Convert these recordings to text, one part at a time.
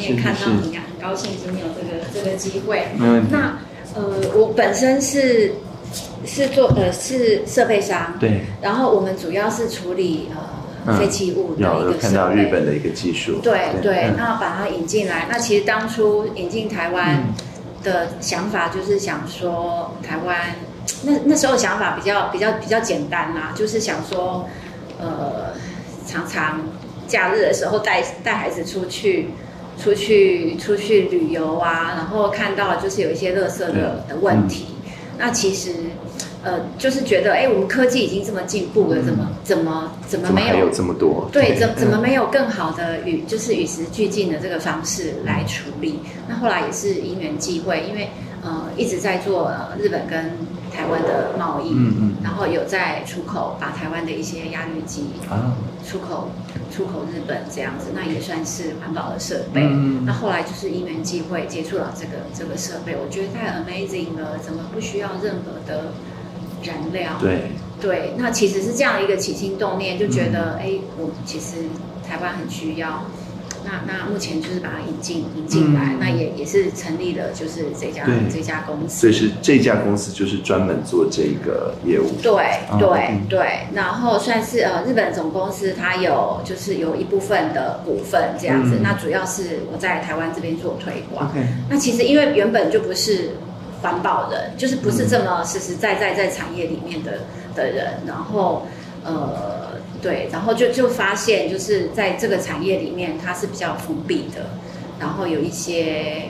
你也看到你很高兴今天有这个机会。 没问题。 那我本身是是设备商， 对， 然后我们主要是处理废弃物的一个有看到日本的一个技术， 对，那把它引进来。那其实当初引进台湾的想法就是想说，台湾那时候想法比较简单啦，就是想说，常常假日的时候带孩子出去旅游啊，然后看到就是有一些垃圾的问题。那其实就是觉得，我们科技已经这么进步了，怎么没有这么多？ 对，怎么没有更好的与时俱进的这个方式来处理？那后来也是因缘际会，因为一直在做日本跟台湾的贸易，然后有在出口，把台湾的一些压滤机出口日本这样子，那也算是环保的设备。那后来就是因缘际会接触到这个设备，我觉得太 amazing 了，怎么不需要任何的燃料？对，那其实是这样的一个起心动念，就觉得我其实台湾很需要。那目前就是把它引进来，那也是成立了就是这家公司。 所以是这家公司就是专门做这个业务。 对，然后算是日本总公司，它就是有一部分的股份这样子。那主要是我在台湾这边做推广。那其实因为原本就不是环保人，就是不是这么实实在在产业里面的人，然后对，然后就发现就是在这个产业里面它是比较封闭的，然后有一些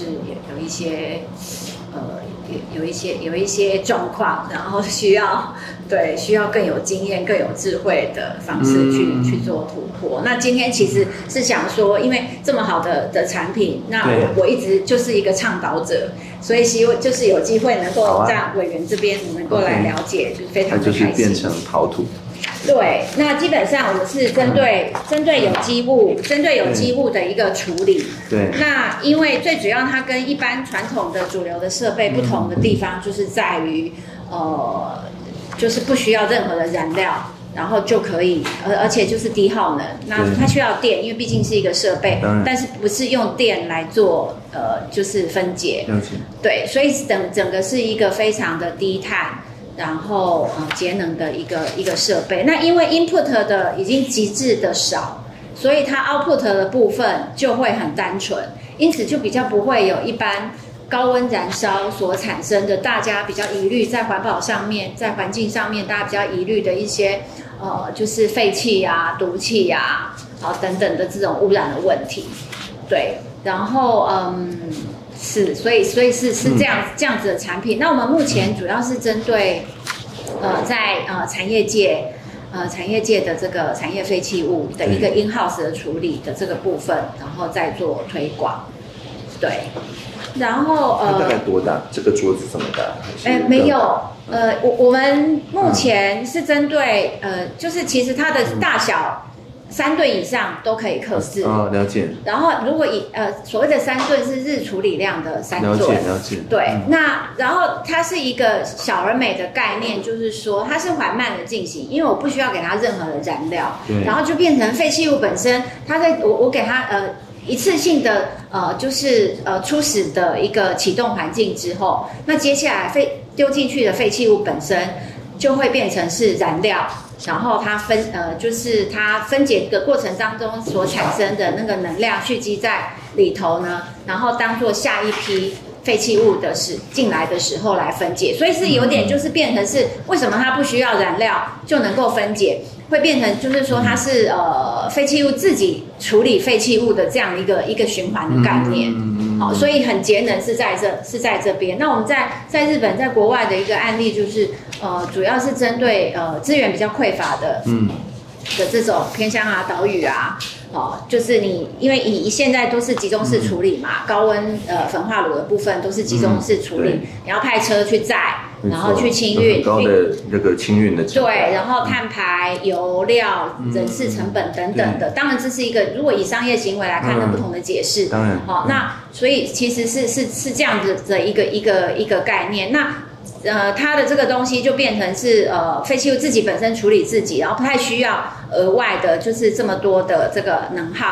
有一些状况，然后需要更有经验、更有智慧的方式去做突破。那今天其实是想说，因为这么好的产品，那我一直就是一个倡导者，所以希望就是有机会能够在委员这边能够来了解，就是非常的开心。 它就是变成陶土。 对，那基本上我们是针对有机物的一个处理。 对。 那因为最主要它跟一般传统的主流的设备不同的地方，就是在于就是不需要任何的燃料，然后就可以，而且就是低耗能。那它需要电，因为毕竟是一个设备，但是不是用电来做就是分解。对，所以整个是一个非常的低碳。然后节能的一个设备，那因为 input 的已经极致的少，所以它 output 的部分就会很单纯，因此就比较不会有一般高温燃烧所产生的大家比较疑虑在环保上面，在环境上面大家比较疑虑的一些就是废气啊、毒气啊、等等的这种污染的问题。对，然后所以是这样子的产品。那我们目前主要是针对在产业界的这个产业废弃物的一个 in house 的处理的这个部分，然后再做推广。对，然后它大概多大？这个桌子这么大？ 没有，我们目前是针对就是其实它的大小。3吨以上都可以客制了解。 然后如果所谓的3吨是日处理量的3吨， 了解。 对，那然后它是一个小而美的概念，就是说它是缓慢的进行，因为我不需要给它任何的燃料，然后就变成废弃物本身，我给它一次性的就是初始的一个启动环境之后，那接下来丢进去的废弃物本身就会变成是燃料。然后它就是它分解的过程当中所产生的那个能量蓄积在里头呢，然后当做下一批废弃物的进来的时候来分解，所以是有点就是变成是为什么它不需要燃料就能够分解，会变成就是说它是废弃物自己处理废弃物的这样一个循环的概念。好，所以很节能是在这边。那我们在日本在国外的一个案例就是主要是针对资源比较匮乏的这种偏乡啊、岛屿啊，就是因为现在都是集中式处理嘛，高温焚化炉的部分都是集中式处理，你要派车去载，然后去清运， 很高的那个清运的成本， 对，然后碳排、油料、人事成本等等的。当然这是一个，如果以商业行为来看，那不同的解释。 当然， 那所以其实是这样子的一个概念。那它的这个东西就变成是废弃物自己本身处理自己，然后不太需要额外的，就是这么多的这个能耗，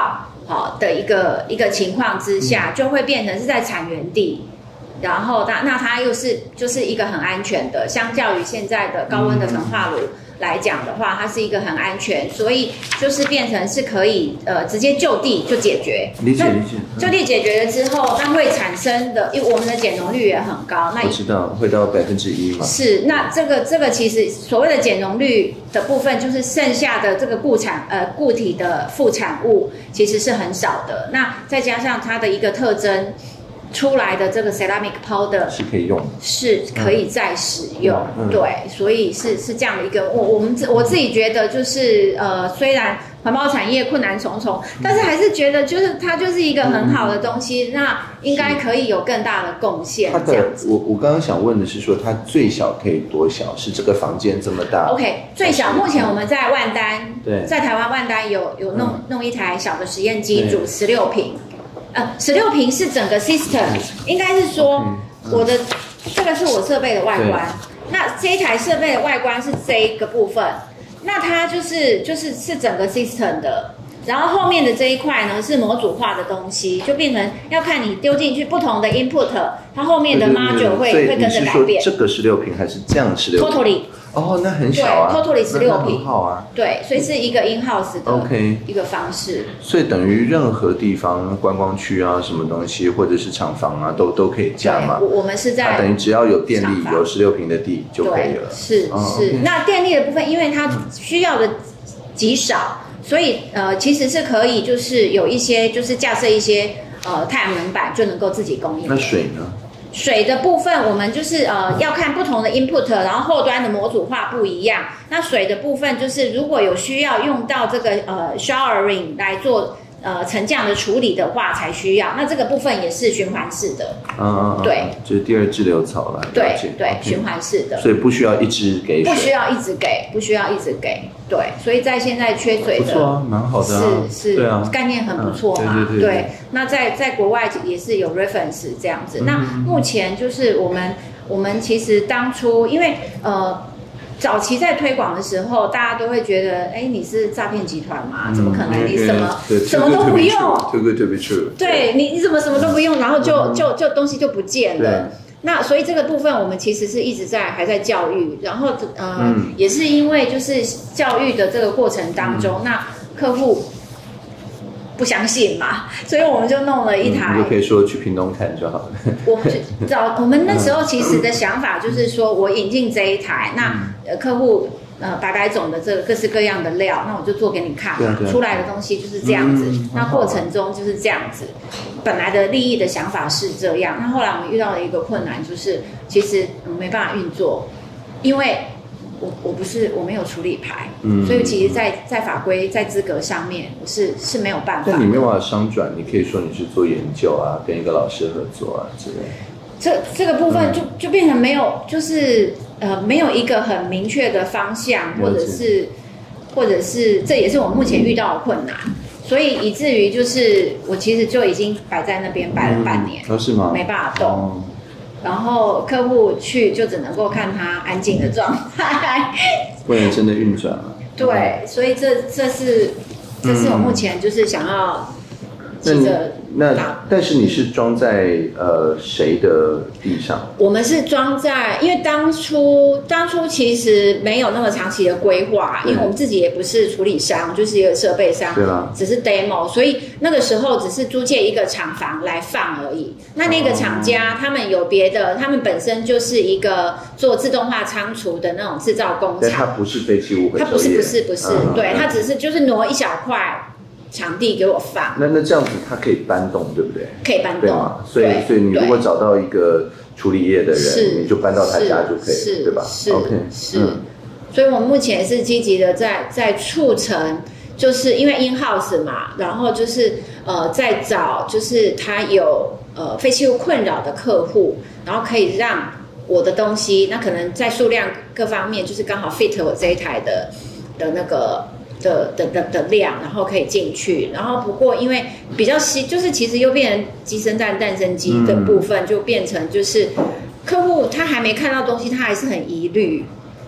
好的一个情况之下，就会变成是在产源地。然后那它又是就是一个很安全的，相较于现在的高温的焚化炉来讲的话，它是一个很安全，所以就是变成是可以直接就地就解决。 理解。 就地解决了之后，那会产生的，因为我们的减容率也很高。那我知道会到1%嘛。 是，那这个其实所谓的减容率的部分，就是剩下的这个固体的副产物其实是很少的。那再加上它的一个特征。出来的这个 ceramic powder 是可以用， 是可以再使用，对，所以是这样的一个，我自己觉得就是虽然环保产业困难重重，但是还是觉得就是它就是一个很好的东西，那应该可以有更大的贡献。这样子， 我刚刚想问的是说，它最小可以多小？是这个房间这么大 ？OK， 最小目前我们在万丹， 对， 在台湾万丹有弄一台小的实验机，煮16瓶。16瓶是整个 system， 应该是说我的这个是我设备的外观，那这一台设备的外观是这一个部分，那它就是整个 system 的，然后后面的这一块呢是模组化的东西，就变成要看你丢进去不同的 input， 它后面的 module 会跟着改变。 这个16瓶还是这样16瓶 ？Totally。 哦，那很小啊。 对 ，totally 16瓶， 很好啊。 对，所以是一个 in house 的一个方式。 所以等于任何地方观光区啊，什么东西或者是厂房啊，都可以架嘛。 我们是在等于只要有电力，有16瓶的地就可以了。 是。那电力的部分，因为它需要的极少，所以其实是可以就是有一些就是架设一些太阳能板就能够自己供应。 那水呢？ 水的部分，我们就是要看不同的 input， 然后后端的模组化不一样。那水的部分就是如果有需要用到这个showering 来做沉降的处理的话才需要。那这个部分也是循环式的。对， 就是第二支流槽了。 对，循环式的。 所以不需要一直给水。 不需要一直给。对，所以在现在缺水的。 不错啊，蛮好的啊。 是，对啊，概念很不错嘛。对。那在国外也是有 reference 这样子。那目前就是我们其实当初因为早期在推广的时候，大家都会觉得，哎，你是诈骗集团吗？怎么可能？你什么都不用 ？Too good to be true。 对，你怎么什么都不用，然后就东西就不见了。那所以这个部分我们其实是一直还在教育，然后也是因为就是教育的这个过程当中，那客户不相信嘛，所以我们就弄了一台。 你就可以说去屏东看就好了。 我们那时候其实的想法就是说，我引进这一台，那客户百种的这个各式各样的料，那我就做给你看嘛，出来的东西就是这样子。那过程中就是这样子，本来的利益的想法是这样，那后来我们遇到了一个困难，就是其实没办法运作，因为我没有处理牌，所以其实在法规在资格上面我是没有办法。 但你没有办法商转，你可以说你是做研究啊，跟一个老师合作啊之类的。 这个部分就变成没有，就是没有一个很明确的方向，或者是这也是我目前遇到的困难，所以以至于就是我其实就已经摆在那边摆了半年， 是吗？ 没办法动。然后客户去就只能够看他安静的状态， 不能真的运转了。 对，所以这是我目前就是想要急着。 但是你是装在谁的地上？ 我们是装在，因为当初其实没有那么长期的规划，因为我们自己也不是处理商，就是一个设备商， 对啦， 只是 demo， 所以那个时候只是租借一个厂房来放而已。那个厂家他们有别的，他们本身就是一个做自动化仓储的那种制造工厂， 但它不是废弃物回收业， 它不是，对，它只是就是挪一小块场地给我放。 那这样子它可以搬动，对不对？ 可以搬动， 对吗？所以你如果找到一个处理业的人，你就搬到他家就可以了，对吧？ 是 OK， 是。所以我们目前也是积极的在促成，就是因为 in house 嘛，然后就是在找就是他有废弃物困扰的客户，然后可以让我的东西，那可能在数量各方面就是刚好 fit 我这一台的那个的量，然后可以进去。然后不过因为比较就是其实又变成鸡生蛋蛋生鸡的部分，就变成就是客户他还没看到东西，他还是很疑虑。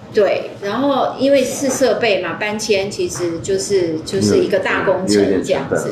对，然后因为是设备嘛，搬迁其实就是一个大工程这样子。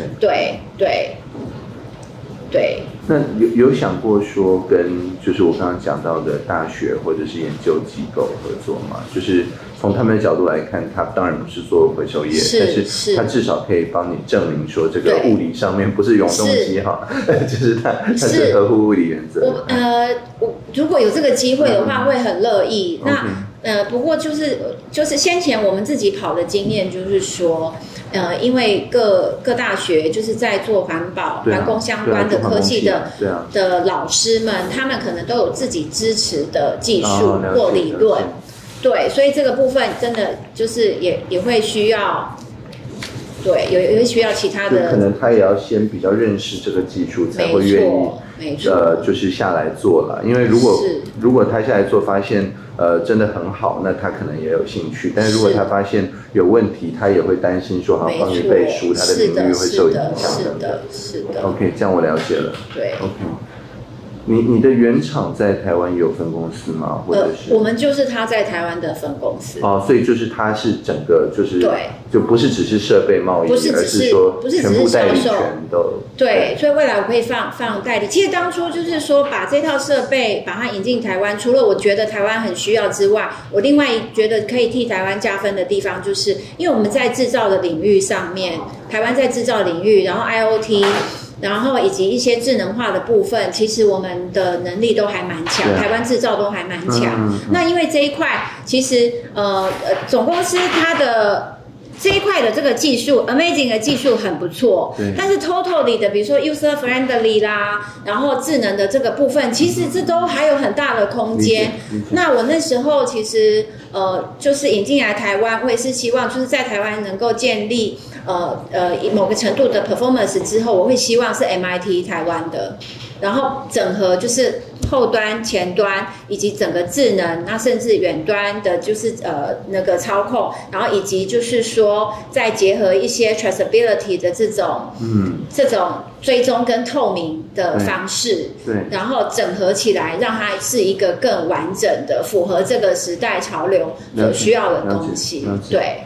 对。 那有想过说跟就是我刚刚讲到的大学或者是研究机构合作吗？就是从他们的角度来看，他当然不是做回收业，但是他至少可以帮你证明说这个物理上面不是永动机哈，就是它是合乎物理原则。 我如果有这个机会的话，会很乐意。那不过就是先前我们自己跑的经验就是说。因为各大学就是在做环保、环工相关的科技的老师们，他们可能都有自己支持的技术或理论，对，所以这个部分真的就是也会需要，对，也会需要其他的， 可能他也要先比较认识这个技术，才会愿意，就是下来做了。因为如果他下来做，发现真的很好，那他可能也有兴趣。但是如果他发现有问题，他也会担心说，好帮你背书，他的领域会受影响的。 是的。 OK， 这样我了解了。 对。 OK。你的原厂在台湾有分公司吗？或者是我们就是他在台湾的分公司。 所以就是它是整个就是对， 就不是只是设备贸易，而是说全部代理权都对。所以未来我可以放代理。其实当初就是说把这套设备把它引进台湾，除了我觉得台湾很需要之外，我另外觉得可以替台湾加分的地方，就是因为我们在制造的领域上面，台湾在制造领域，然后 IoT。然后以及一些智能化的部分，其实我们的能力都还蛮强，台湾制造都还蛮强。那因为这一块，其实总公司它的这一块的这个技术 ，amazing 的技术很不错，但是 totally 的，比如说 user friendly 啦，然后智能的这个部分，其实这都还有很大的空间。那我那时候其实就是引进来台湾，我也是希望就是在台湾能够建立。某个程度的 performance 之后，我会希望是 MIT 台湾的，然后整合就是后端、前端以及整个智能，那甚至远端的，就是那个操控，然后以及就是说再结合一些 traceability 的这种追踪跟透明的方式，对，然后整合起来，让它是一个更完整的、符合这个时代潮流所需要的东西，对。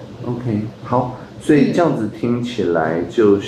OK， 好。所以这样子听起来就是，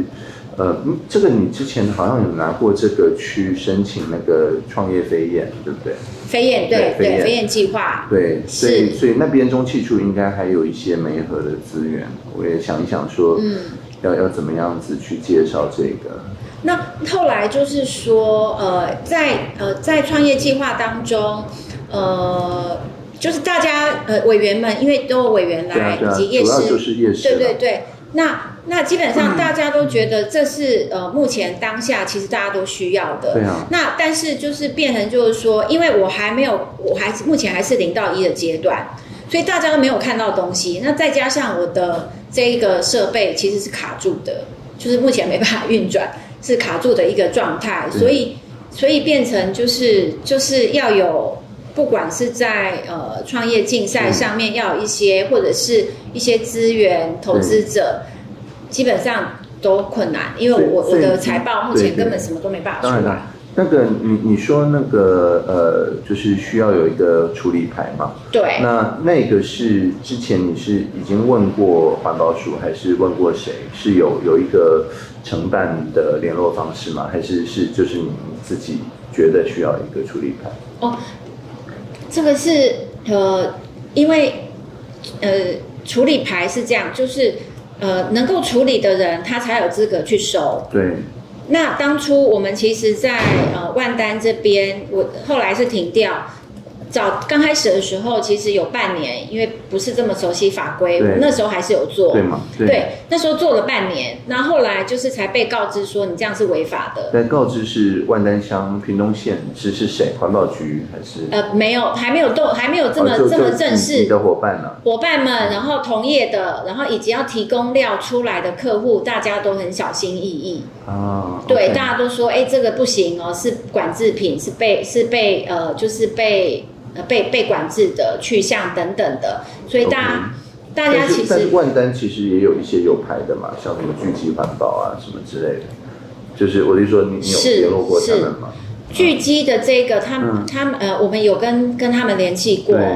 这个你之前好像有拿过这个去申请那个创业飞燕，对不对？ 飞燕对飞燕计划对，所以那边中汽处应该还有一些媒合的资源，我也想一想说，要怎么样子去介绍这个。 那后来就是说，在创业计划当中，就是大家委员们，因为都有委员来，以及业师， 主要就是业师， 对。那基本上大家都觉得这是目前当下其实大家都需要的。 对啊。 那但是就是变成就是说，因为我目前还是0到1的阶段，所以大家都没有看到东西。那再加上我的这一个设备其实是卡住的，就是目前没办法运转，是卡住的一个状态，所以变成就是要有。不管是在创业竞赛上面要有一些或者是一些资源投资者，基本上都困难，因为我的财报目前根本什么都没办法出来。 那个你说那个就是需要有一个处理牌嘛？ 对。 那个是之前你是已经问过环保署，还是问过谁？是有一个承办的联络方式吗？还是就是你自己觉得需要一个处理牌？ 这个是因为处理牌是这样，就是能够处理的人他才有资格去收。 对。 那当初我们其实在万丹这边，我后来是停掉。刚开始的时候，其实有半年，因为不是这么熟悉法规，我那时候还是有做， 对吗？ 对，那时候做了半年，那后来就是才被告知说你这样是违法的。 但告知是万丹乡屏东县是谁？环保局还是？ 没有，还没有这么正式。 你的伙伴呢？ 伙伴们，然后同业的，然后以及要提供料出来的客户，大家都很小心翼翼。对，大家都说，这个不行哦，是管制品，是被就是被管制的去向等等的，所以大家其实， 但是万丹其实也有一些有牌的嘛，像什么聚集环保啊什么之类的，就是我就说你有联络过他们吗？ 聚集的这个，他们我们有跟他们联系过，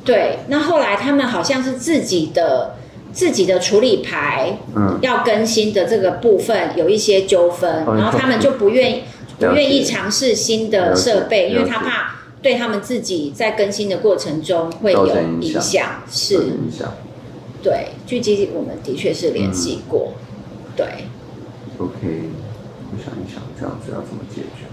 对，那后来他们好像是自己的处理牌，要更新的这个部分有一些纠纷，然后他们就不愿意尝试新的设备，因为他怕对他们自己在更新的过程中会有影响，是，对，巨基我们的确是联系过，对。 OK， 我想一想，这样子要怎么解决？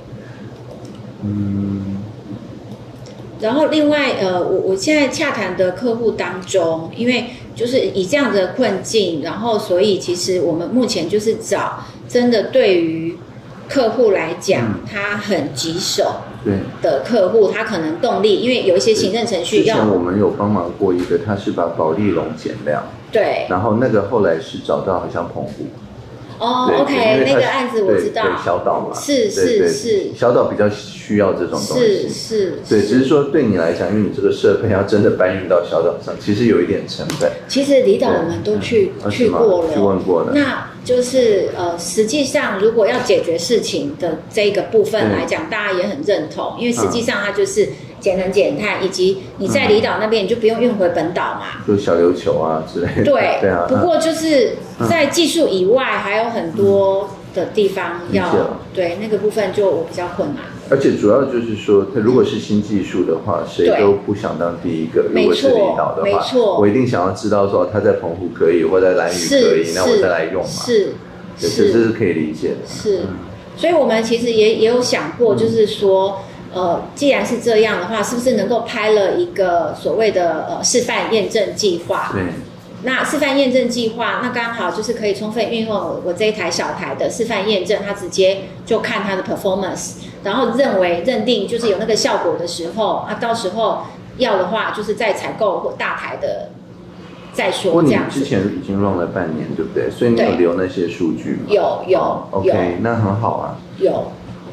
然后另外我现在洽谈的客户当中，因为就是以这样的困境，然后所以其实我们目前就是找真的对于客户来讲，他很棘手的客户，他可能动力，因为有一些行政程序要。之前我们有帮忙过一个，他是把保利龙减量， 对， 然后那个后来是找到好像澎湖。 OK， 那个案子我知道， 对小岛嘛， 是， 小岛比较需要这种东西， 是， 对，只是说对你来讲，因为你这个设备要真的搬运到小岛上，其实有一点成本。 其实离岛我们都去过了， 去问过了。 那就是实际上如果要解决事情的这个部分来讲，大家也很认同，因为实际上它就是节能减碳，以及你在离岛那边你就不用运回本岛嘛， 就小琉球啊之类的。 对啊。不过就是在技术以外，还有很多的地方要对那个部分就我比较困难。 而且主要就是说，它如果是新技术的话，谁都不想当第一个。如果是离岛的话，我一定想要知道说他在澎湖可以，或在兰屿可以，那我再来用嘛。这是可以理解的。 是，所以我们其实也有想过，就是说。既然是这样的话，是不是能够拍了一个所谓的示范验证计划？ 对。 那示范验证计划，那刚好就是可以充分运用我这一台小台的示范验证，它直接就看它的 performance， 然后认定就是有那个效果的时候，到时候要的话就是再采购或大台的再说。不过你之前已经 run 了半年，对不对？所以你有留那些数据吗？ 有。 OK， 那很好啊。 有。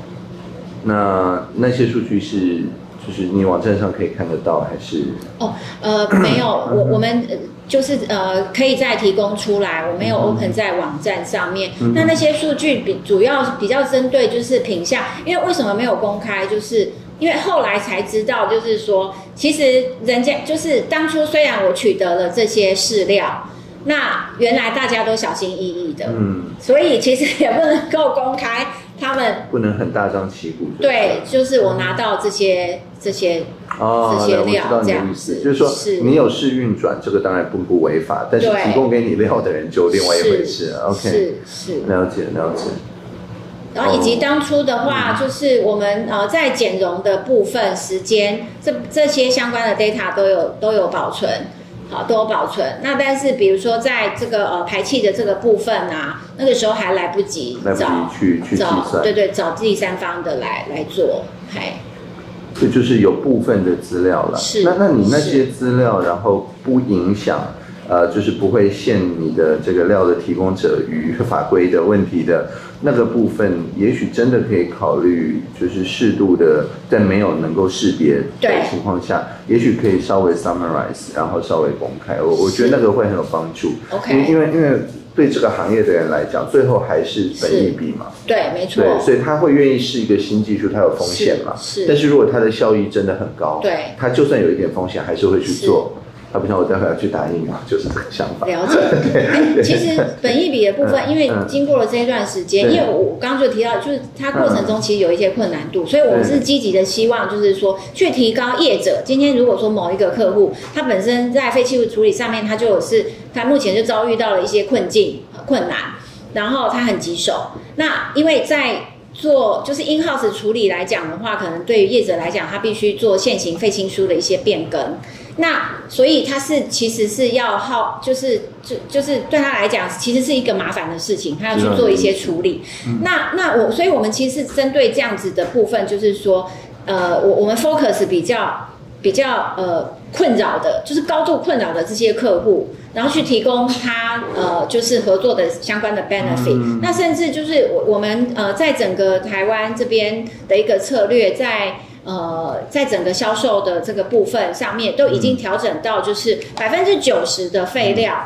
那些数据就是你网站上可以看得到还是？ 没有，我们就是可以再提供出来，我没有 open 在网站上面。那些数据主要比较针对就是品项，因为为什么没有公开？就是因为后来才知道，就是说其实人家就是当初虽然我取得了这些饲料，那原来大家都小心翼翼的，所以其实也不能够公开。他们不能很大张旗鼓。 对，就是我拿到这些料，这样子， 就是说你有试运转，这个当然不违法，但是提供给你料的人就另外一回事。OK， 是了解。 然后以及当初的话，就是我们在减容的部分时间，这些相关的 data 都有保存。都有保存。那但是比如说在这个排气的这个部分啊，那个时候还来不及去计算， 对，找第三方的来做， 这就是有部分的资料了。 是， 那你那些资料，然后不影响就是不会陷你的这个料的提供者于法规的问题的那个部分，也许真的可以考虑，就是适度的在没有能够识别的情况下，也许可以稍微 summarize， 然后稍微公开。我觉得那个会很有帮助。 OK， 因为对这个行业的人来讲，最后还是本益比嘛。 对，没错。 对，所以他会愿意试一个新技术，它有风险嘛。但是如果它的效益真的很高， 对， 他就算有一点风险，还是会去做。他不像我待会要去打疫苗，就是这个想法。 了解。其实本益比的部分，因为经过了这一段时间，因为我刚刚就提到，就是它过程中其实有一些困难度，所以我们是积极的希望，就是说去提高业者。今天如果说某一个客户，他本身在废弃物处理上面，他目前就遭遇到了一些困难，然后他很棘手。那因为在做就是 in-house 处理来讲的话，可能对于业者来讲，他必须做现行废清书的一些变更。那所以他其实是要就是对他来讲，其实是一个麻烦的事情，他要去做一些处理。所以我们其实是针对这样子的部分，就是说，我们 focus 比较困扰的，就是高度困扰的这些客户，然后去提供他就是合作的相关的 benefit。那甚至就是我们在整个台湾这边的一个策略，在整个销售的这个部分上面，都已经调整到就是90%的废料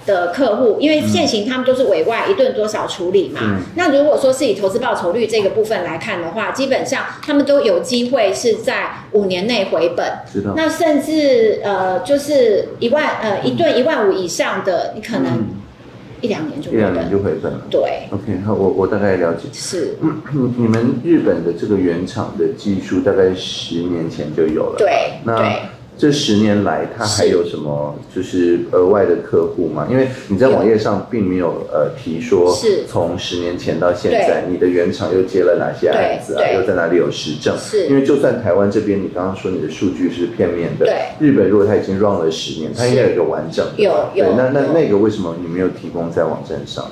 的客户，因为现行他们都是委外一顿多少处理嘛。那如果说是以投资报酬率这个部分来看的话，基本上他们都有机会是在5年内回本。那甚至就是一顿15000以上的，你可能1-2年就回本了。 对 ，OK， 好，我大概了解。 是， 你们日本的这个原厂的技术大概10年前就有了。 对， 那这10年来，它还有什么就是额外的客户吗？因为你在网页上并没有提说，从10年前到现在，你的原厂又接了哪些案子啊？又在哪里有实证？因为就算台湾这边，你刚刚说你的数据是片面的，日本如果它已经 run 了10年，它应该有一个完整的。有。那个为什么你没有提供在网站上？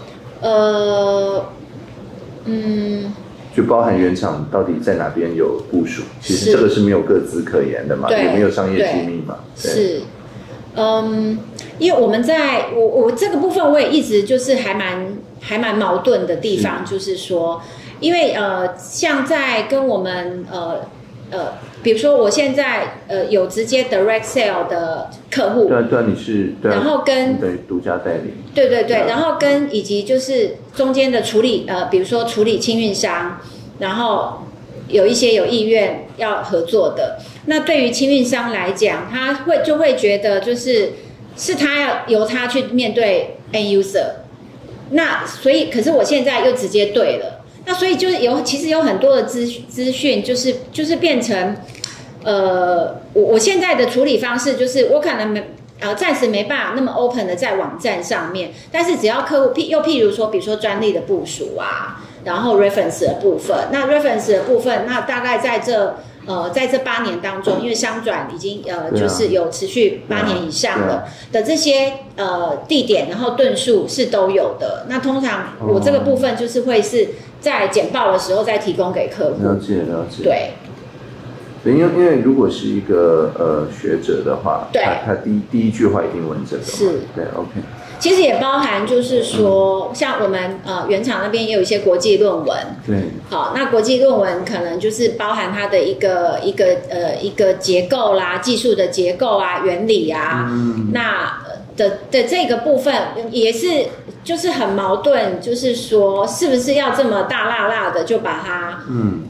就包含原厂到底在哪边有部署，其实这个是没有个资可言的嘛，也没有商业机密嘛。 是，因为我们我这个部分我也一直就是还蛮矛盾的地方，就是说，因为像在跟我们比如说我现在有直接 direct sale 的客户， 对，你是， 然后跟对独家代理， 对，然后跟以及就是中间的处理比如说处理清运商，然后有一些有意愿要合作的，那对于清运商来讲，他就会觉得是他要由他去面对 end user， 那所以可是我现在又直接对了。那所以就是其实有很多的资讯，就是变成，我现在的处理方式就是我可能暂时没办法那么 open 的在网站上面，但是只要客户譬如说，比如说专利的部署啊，然后 reference 的部分，那 reference 的部分，那大概在这8年当中，因为商转已经就是有持续8年以上的这些地点，然后吨数是都有的。那通常我这个部分就是会是在简报的时候再提供给客户。 了解。 对， 因为如果是一个学者的话，他第一句话一定问这个嘛， 是， 对 ，OK。 其实也包含就是说，像我们原厂那边也有一些国际论文， 对， 好，那国际论文可能就是包含它的一个结构啦，技术的结构啊，原理啊，那的这个部分也是就是很矛盾，就是说是不是要这么大辣辣的就把它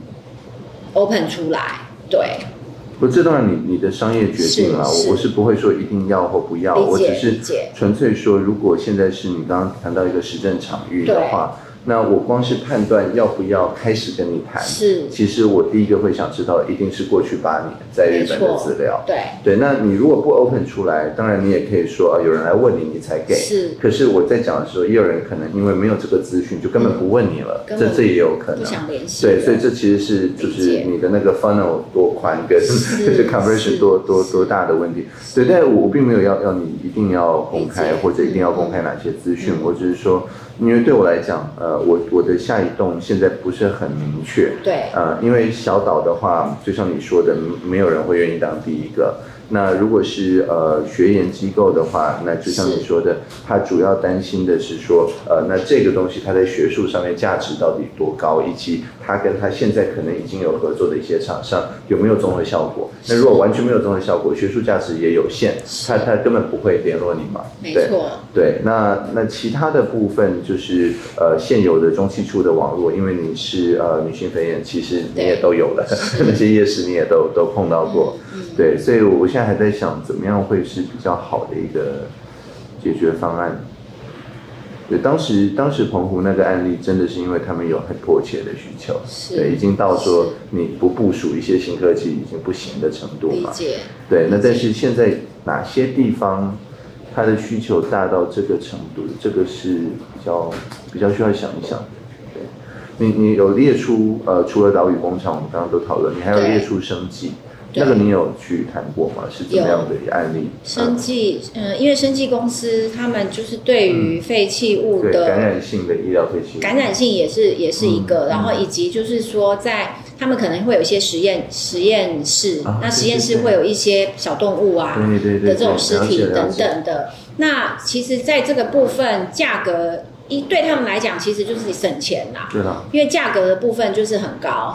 open 出来，对。 不，这当然你的商业决定啦，我是不会说一定要或不要，我只是纯粹说，如果现在是你刚刚谈到一个实证场域的话，那我光是判断要不要开始跟你谈，其实我第一个会想知道一定是过去8年在日本的资料，对，那你如果不 open 出来，当然你也可以说有人来问你才给，可是我在讲的时候，也有人可能因为没有这个资讯，就根本不问你了，这也有可能， 不想联系， 对，所以这其实是就是你的那个 funnel 多宽跟就是 conversion 多大的问题，对，但我并没有要你一定要公开或者一定要公开哪些资讯，我只是说。因为对我来讲，我的下一动现在不是很明确， 对， 因为小岛的话，就像你说的，没有人会愿意当第一个。那如果是学研机构的话，那就像你说的，他主要担心的是说，那这个东西它在学术上面价值到底多高，以及他跟他现在可能已经有合作的一些厂商有没有综合效果。那如果完全没有综合效果，学术价值也有限，他根本不会联络你嘛。 没错。 对，那其他的部分就是现有的中汽处的网络，因为你是女性肺炎，其实你也都有了，那些夜市你也都碰到过。对，所以我现在还在想，怎么样会是比较好的一个解决方案。对，当时澎湖那个案例，真的是因为他们有很迫切的需求，对，已经到说你不部署一些新科技已经不行的程度嘛。理解。对，那但是现在哪些地方它的需求大到这个程度，这个是比较需要想一想的。对，你有列出除了岛屿工厂，我们刚刚都讨论，你还有列出生技。那个你有去谈过吗？是怎么样的一个案例？ 生技，因为生技公司他们就是对于废弃物的感染性的医疗废弃物， 感染性也是一个，然后以及就是说在他们可能会有一些实验室，那实验室会有一些小动物啊的这种尸体等等的。那其实在这个部分价格对他们来讲其实就是省钱啦，对啦，因为价格的部分就是很高。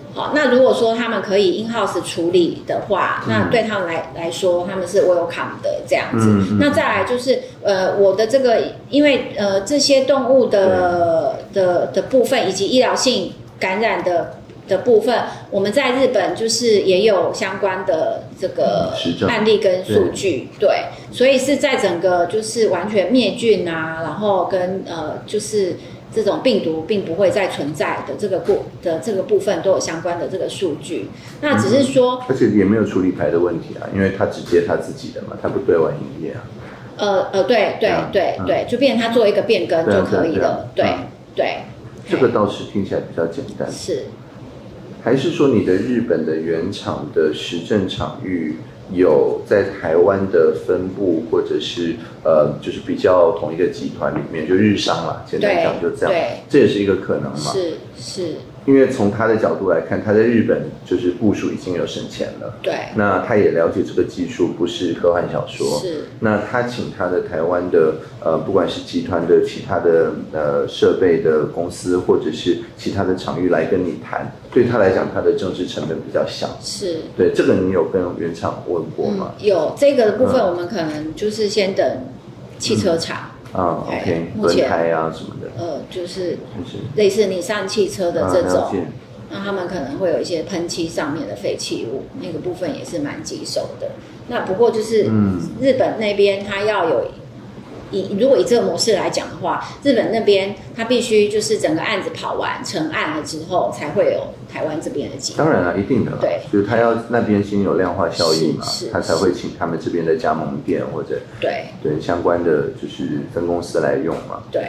好，那如果说他们可以 in house 处理的话，那对他们来说，他们是 welcome 的这样子。那再来就是我的这个，因为这些动物的部分以及医疗性感染的部分，我们在日本就是也有相关的这个案例跟数据，对，所以是在整个就是完全灭菌啊，然后跟就是这种病毒并不会再存在的这个部分都有相关的这个数据。那只是说， 而且也没有处理牌的问题啊，因为他只接他自己的嘛，他不对外营业啊。 对，就变成他做一个变更就可以了，对。 这个倒是听起来比较简单。 是。 还是说你的日本的原厂的实证场域有在台湾的分部，或者是就是比较同一个集团里面，就日商啦，简单讲就这样，这也是一个可能嘛？ 是。 因为从他的角度来看，他在日本就是部署已经有省钱了， 对。 那他也了解这个技术不是科幻小说， 是。 那他请他的台湾的不管是集团的其他的设备的公司，或者是其他的场域来跟你谈，对他来讲，他的政治成本比较小。是。对，这个你有跟原厂问过吗？ 有，这个部分我们可能就是先等汽车厂。 OK， 轮胎啊什么的， 就是类似你上汽车的这种，那他们可能会有一些喷漆上面的废弃物，那个部分也是蛮棘手的。那不过就是日本那边它要有如果以这个模式来讲的话，日本那边它必须就是整个案子跑完成案了之后，才会有台湾这边的机会。 当然了，一定的啦， 对， 就是他要那边先有量化效益嘛，他才会请他们这边的加盟店或者对相关的就是分公司来用嘛。 对。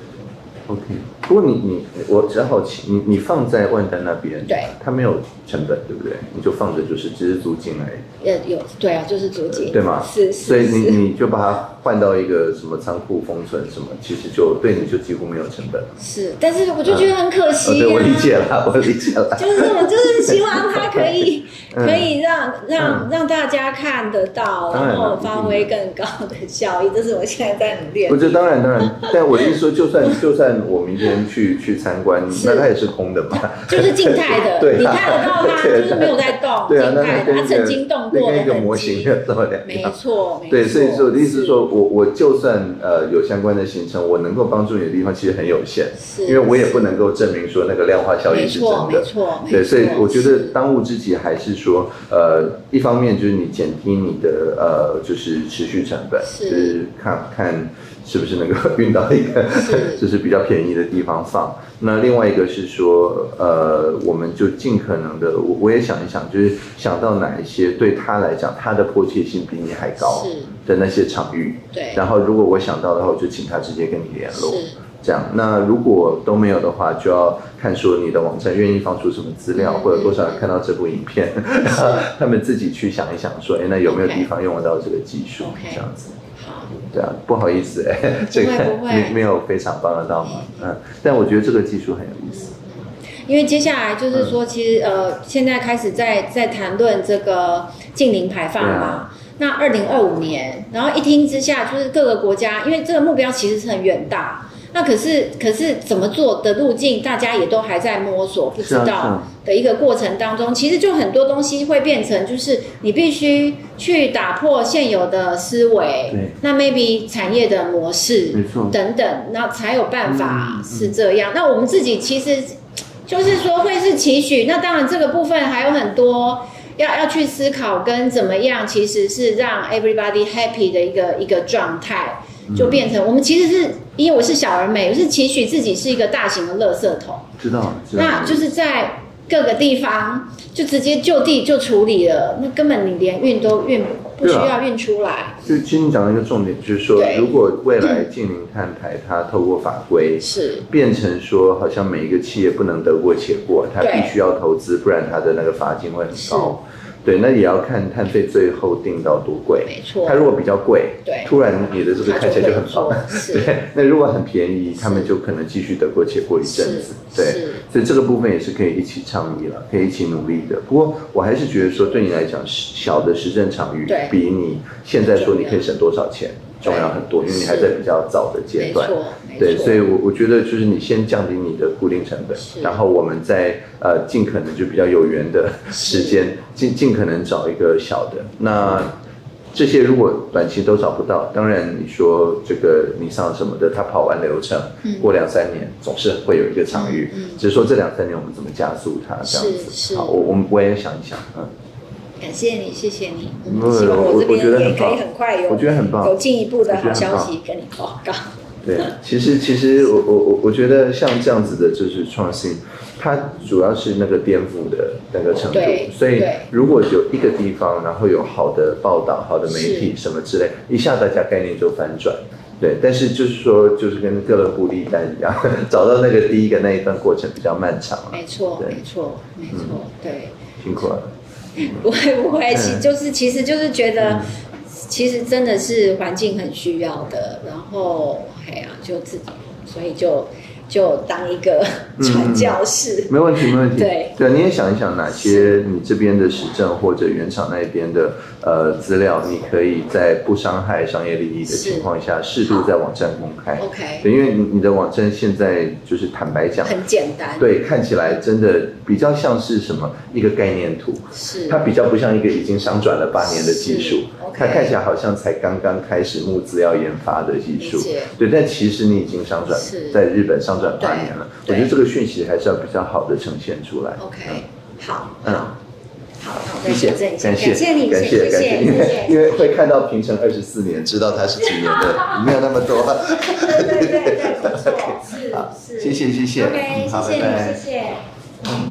OK， 不过我只好奇，你放在万丹那边， 对， 它没有成本，对不对？你就放着就是只是租金而已。 有，对啊，就是租金， 对吗？ 是。 所以你就把它换到一个什么仓库封存什么，其实就对你就几乎没有成本。 是，但是我就觉得很可惜。 对，我理解了。 就是我就是希望它可以让大家看得到，然后发挥更高的效益，这是我现在在努力。 我觉得当然，但我的意思说，就算我明天去参观，那它也是空的嘛， 就是静态的，对，你看得到它就是没有在动，静态的，它曾经动过的一个模型的这么两样， 没错。 对，所以我的意思是说，我就算有相关的行程，我能够帮助你的地方其实很有限，因为我也不能够证明说那个量化效益是真的， 没错。 对，所以我觉得当务之急还是说，一方面就是你减低你的就是持续成本，就是看是不是能够运到一个就是比较便宜的地方放。那另外一个是说，我们就尽可能的，我也想一想，就是想到哪一些对他来讲，他的迫切性比你还高的那些场域。对。然后如果我想到的话，我就请他直接跟你联络。这样。那如果都没有的话，就要看说你的网站愿意放出什么资料，或者多少人看到这部影片，然后他们自己去想一想说，那有没有地方用得到这个技术？这样子。对啊，不好意思这个没有非常帮得到嘛，但我觉得这个技术很有意思。 因为接下来就是说，其实现在开始在谈论这个净零排放嘛，那2025年，然后一听之下，就是各个国家，因为这个目标其实是很远大。那可是怎么做的路径，大家也都还在摸索，不知道的一个过程当中，其实就很多东西会变成，就是你必须去打破现有的思维，那 maybe 产业的模式等等，那才有办法是这样。那我们自己其实就是说会是期许，那当然这个部分还有很多要去思考跟怎么样，其实是让 everybody happy 的一个状态。就变成我们其实是因为我是小而美，我是期许自己是一个大型的垃圾桶， 知道， 那就是在各个地方就直接就地就处理了，那根本你连运都不需要运出来。 就其实你讲的一个重点就是说，如果未来净零碳排它透过法规是变成说，好像每一个企业不能得过且过，它必须要投资，不然它的那个罚金会很高。对，那也要看碳费最后定到多贵。没错，它如果比较贵，对，突然你的这个看起来就很棒。对，那如果很便宜，他们就可能继续得过且过一阵子。对，所以这个部分也是可以一起倡议了，可以一起努力的。不过我还是觉得说，对你来讲，小的实证场域比你现在说你可以省多少钱， 重要很多，因为你还在比较早的阶段。对，所以我觉得就是你先降低你的固定成本，然后我们再尽可能就比较有缘的时间，尽可能找一个小的。那这些如果短期都找不到，当然你说这个你上什么的，他跑完流程，过2-3年总是会有一个场域，只是说这2-3年我们怎么加速它这样子。好，我也想一想， 感谢你，谢谢你。希望我这边也可以很快有进一步的好消息跟你报告。 对，其实我觉得像这样子的就是创新，它主要是那个颠覆的那个程度。所以如果有一个地方，然后有好的报道、好的媒体什么之类，一下大家概念就翻转。对，但是就是说，就是跟哥伦布历单一样，找到那个第一个那一段过程比较漫长。 没错，对， 辛苦了。 不会，其实就是觉得，其实真的是环境很需要的，然后就自己，所以就当一个传教士， 没问题。 对， 你也想一想哪些你这边的实证或者原厂那边的资料，你可以在不伤害商业利益的情况下，适度在网站公开。 OK， 对，因为你的网站现在就是坦白讲， 很简单， 对，看起来真的比较像是什么一个概念图，它比较不像一个已经商转了8年的技术，它看起来好像才刚刚开始募资要研发的技术，对，但其实你已经商转在日本商转8年了，我觉得这个讯息还是要比较好的呈现出来。 OK， 好， 谢谢，感谢你，因为会看到平成24年，知道它是几年的，没有那么多。 对，没错，是， 谢谢， OK，谢谢你，谢谢。